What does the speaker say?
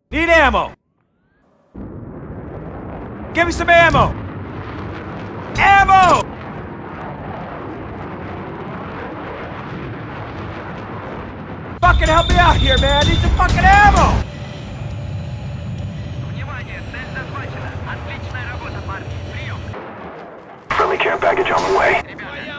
Need ammo! Give me some ammo! Ammo! Fucking help me out here, man! I need some fucking ammo! Friendly care package on the way.